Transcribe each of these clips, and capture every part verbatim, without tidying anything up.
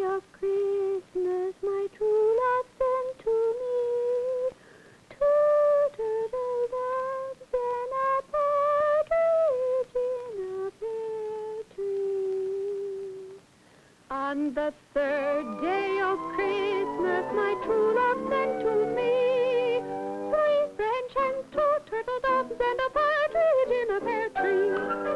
of Christmas my true love sent to me. Two turtle doves and a partridge in a pear tree. On the third day of Christmas my true love sent to me. Three French hens, two turtle doves, and a partridge in a pear tree.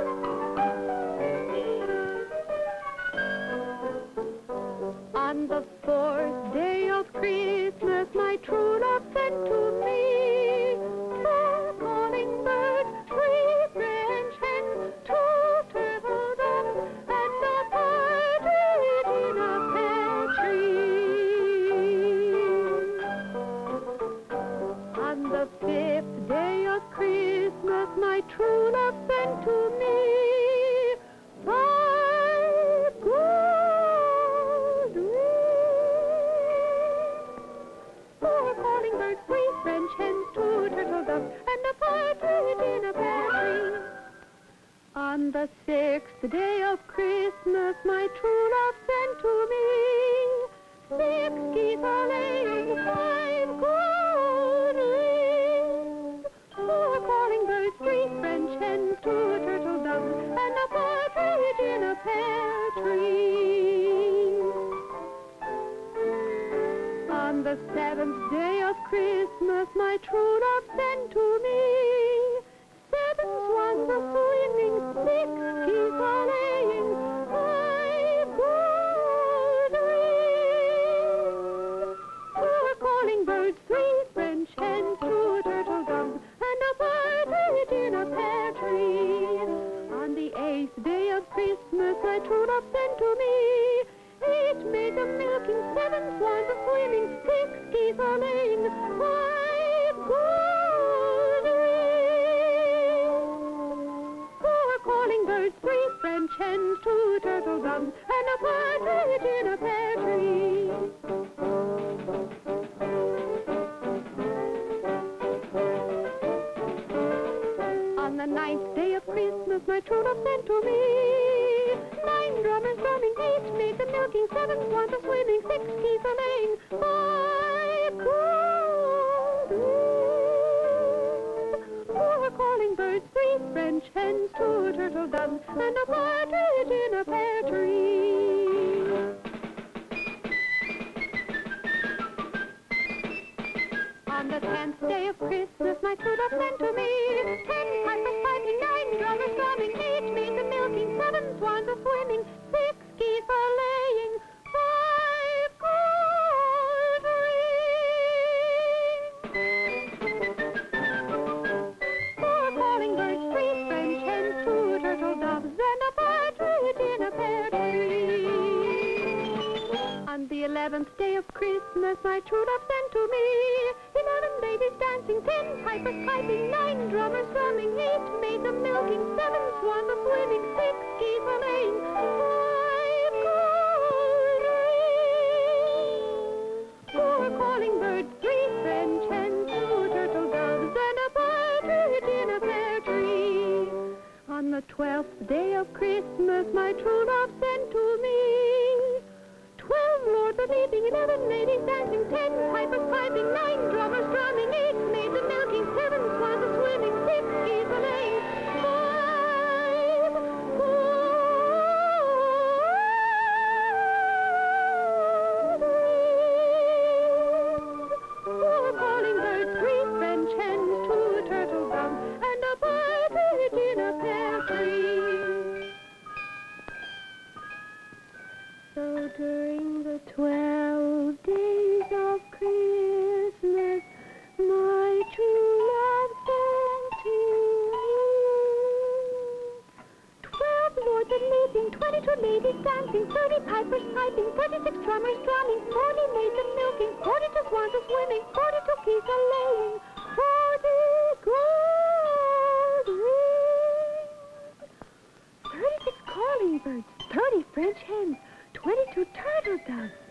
On the fourth day of Christmas my true love sent to me. Four calling birds, three French hens, two turtle doves, and a partridge in a pear tree. On the fifth day of Christmas my true love sent to me. Five gold rings, four calling birds, three French hens, two turtle doves, and a partridge in a pear tree. On the sixth day of Christmas my true love sent to me. Six geese are laying, five gold rings, four calling birds, three French hens, two turtle doves, and a partridge in a pear tree. On the seventh day of Christmas my true love sent to me. Seven swans are swimming, six geese are laying, five gold rings, four calling birds, three French hens, two turtle doves, and a partridge in a pear tree. On the eighth day of Christmas my true love sent to me. Eight maids are milking, seven swans are swimming, six geese are laying, five gold rings, four calling birds, three French hens, two turtle doves, and a partridge in a pear tree. On the ninth day of Christmas my true love sent to me. Nine drummers drumming, eight maids are milking, seven swans are swimming, six geese are laying, five gold rings, four calling birds, three French hens, two turtle doves, and a partridge in a pear tree. On the tenth day of Christmas my true love sent to me. Ten pipers piping, nine drummers drumming, eight maids are milking, seven swans are swimming, six geese are laying, five gold rings, four calling birds, three French hens, two turtle doves, and a partridge in a pear tree. On the eleventh day of Christmas my true love sent to me. Eleven ladies dancing, ten pipers piping, nine drummers drumming, eight maids are milking, seven swans are swimming, six geese are laying, five gold rings, four calling birds, three French hens, two turtle doves, and a partridge in a pear tree. On the twelfth day of Christmas my true love sent to me. Twelve lords are leaping, eleven ladies dancing, ten pipers piping, nine drummers drumming, eight maids are milking, seven swans are swimming, six geese are laying, five gold rings, four calling birds, three French hens, two turtle doves, and a partridge in a pear tree. So during the twelve days of Christmas, my true love sent to me. Twelve lords are leaping, twenty-two ladies dancing, thirty pipers piping, thirty-six drummers drumming, forty maids are milking, forty-two swans are swimming, forty-two geese are laying, forty gold rings, thirty-six calling birds, thirty French hens, twenty-two turtle doves,